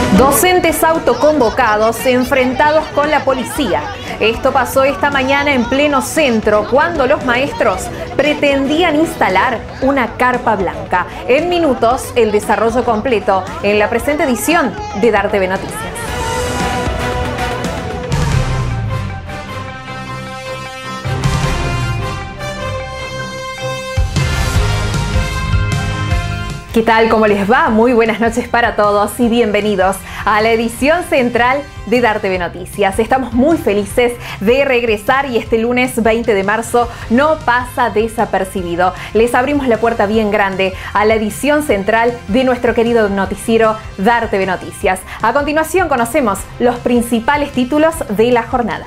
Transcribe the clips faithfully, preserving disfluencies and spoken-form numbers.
Docentes autoconvocados enfrentados con la policía. Esto pasó esta mañana en pleno centro cuando los maestros pretendían instalar una carpa blanca. En minutos, el desarrollo completo en la presente edición de Dar T V Noticias. ¿Qué tal? ¿Cómo les va? Muy buenas noches para todos y bienvenidos a la edición central de Dar T V Noticias. Estamos muy felices de regresar y este lunes veinte de marzo no pasa desapercibido. Les abrimos la puerta bien grande a la edición central de nuestro querido noticiero Dar T V Noticias. A continuación conocemos los principales títulos de la jornada.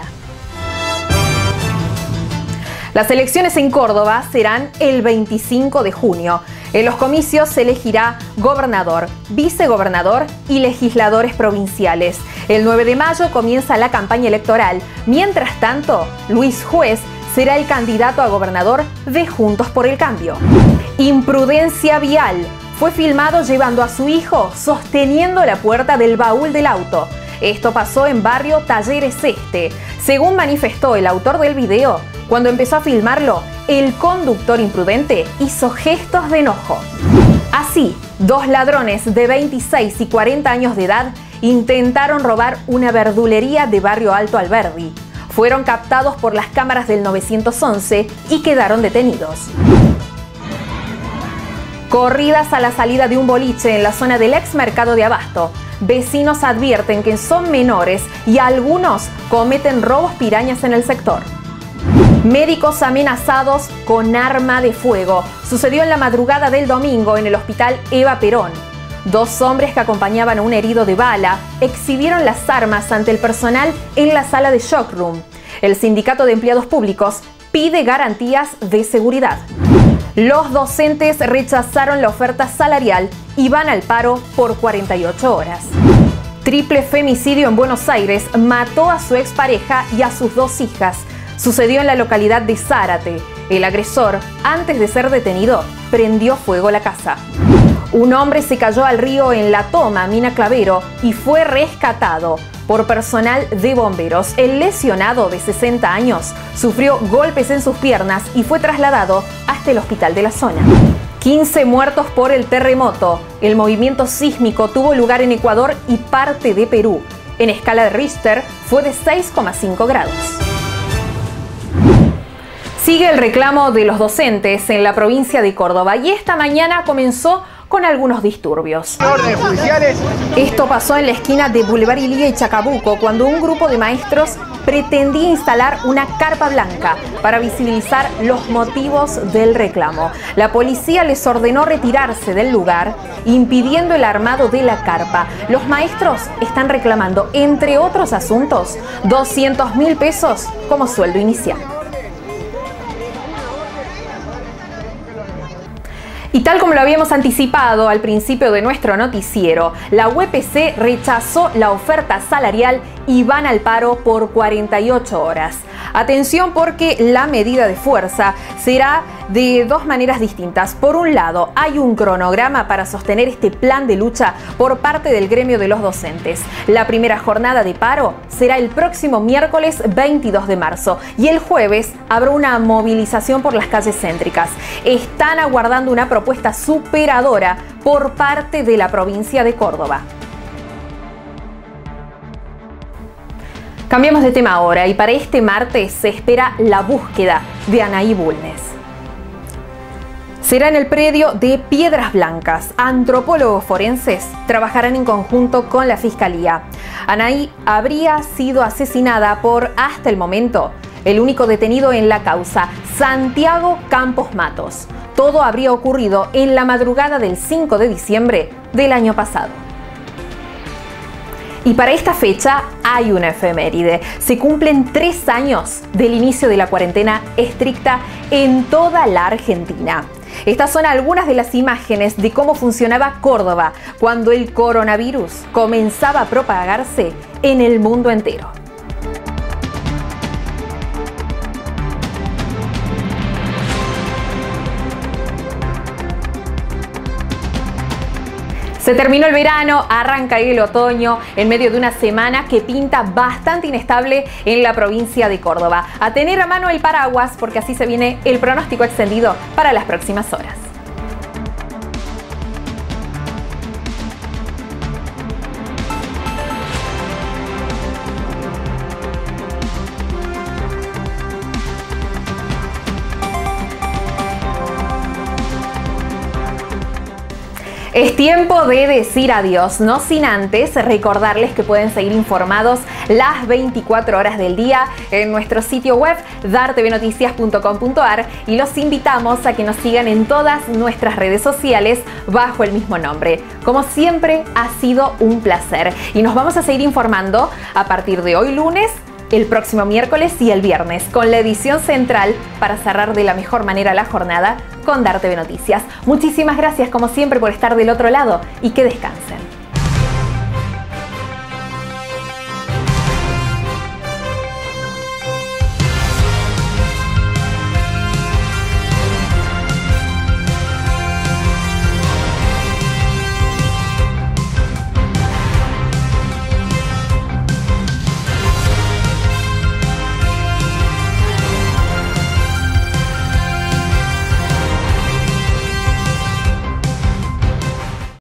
Las elecciones en Córdoba serán el veinticinco de junio. En los comicios se elegirá gobernador, vicegobernador y legisladores provinciales. El nueve de mayo comienza la campaña electoral. Mientras tanto, Luis Juez será el candidato a gobernador de Juntos por el Cambio. Imprudencia vial. Fue filmado llevando a su hijo sosteniendo la puerta del baúl del auto. Esto pasó en barrio Talleres Este. Según manifestó el autor del video, cuando empezó a filmarlo, el conductor imprudente hizo gestos de enojo. Así, dos ladrones de veintiséis y cuarenta años de edad intentaron robar una verdulería de barrio Alto Alberdi. Fueron captados por las cámaras del nueve once y quedaron detenidos. Corridas a la salida de un boliche en la zona del ex mercado de Abasto. Vecinos advierten que son menores y algunos cometen robos pirañas en el sector. Médicos amenazados con arma de fuego. Sucedió en la madrugada del domingo en el hospital Eva Perón. Dos hombres que acompañaban a un herido de bala exhibieron las armas ante el personal en la sala de shock room. El sindicato de empleados públicos pide garantías de seguridad. Los docentes rechazaron la oferta salarial y van al paro por cuarenta y ocho horas. Triple femicidio en Buenos Aires. Mató a su expareja y a sus dos hijas. Sucedió en la localidad de Zárate. El agresor, antes de ser detenido, prendió fuego la casa. Un hombre se cayó al río en La Toma, Mina Clavero, y fue rescatado por personal de bomberos. El lesionado, de sesenta años, sufrió golpes en sus piernas y fue trasladado hasta el hospital de la zona. quince muertos por el terremoto. El movimiento sísmico tuvo lugar en Ecuador y parte de Perú. En escala de Richter fue de seis coma cinco grados. Sigue el reclamo de los docentes en la provincia de Córdoba y esta mañana comenzó con algunos disturbios. Esto pasó en la esquina de Boulevard Ilía y Chacabuco cuando un grupo de maestros pretendía instalar una carpa blanca para visibilizar los motivos del reclamo. La policía les ordenó retirarse del lugar, impidiendo el armado de la carpa. Los maestros están reclamando, entre otros asuntos, doscientos mil pesos como sueldo inicial. Y tal como lo habíamos anticipado al principio de nuestro noticiero, la U P C rechazó la oferta salarial y van al paro por cuarenta y ocho horas. Atención porque la medida de fuerza será de dos maneras distintas. Por un lado, hay un cronograma para sostener este plan de lucha por parte del gremio de los docentes. La primera jornada de paro será el próximo miércoles veintidós de marzo y el jueves habrá una movilización por las calles céntricas. Están aguardando una propuesta superadora por parte de la provincia de Córdoba. Cambiamos de tema ahora y para este martes se espera la búsqueda de Anaí Bulnes. Será en el predio de Piedras Blancas. Antropólogos forenses trabajarán en conjunto con la Fiscalía. Anaí habría sido asesinada por, hasta el momento, el único detenido en la causa, Santiago Campos Matos. Todo habría ocurrido en la madrugada del cinco de diciembre del año pasado. Y para esta fecha hay una efeméride. Se cumplen tres años del inicio de la cuarentena estricta en toda la Argentina. Estas son algunas de las imágenes de cómo funcionaba Córdoba cuando el coronavirus comenzaba a propagarse en el mundo entero. Se terminó el verano, arranca el otoño en medio de una semana que pinta bastante inestable en la provincia de Córdoba. A tener a mano el paraguas porque así se viene el pronóstico extendido para las próximas horas. Es tiempo de decir adiós, no sin antes recordarles que pueden seguir informados las veinticuatro horas del día en nuestro sitio web dar t v noticias punto com punto a r y los invitamos a que nos sigan en todas nuestras redes sociales bajo el mismo nombre. Como siempre, ha sido un placer y nos vamos a seguir informando a partir de hoy lunes, el próximo miércoles y el viernes con la edición central para cerrar de la mejor manera la jornada con Dar T V Noticias. Muchísimas gracias como siempre por estar del otro lado y que descansen.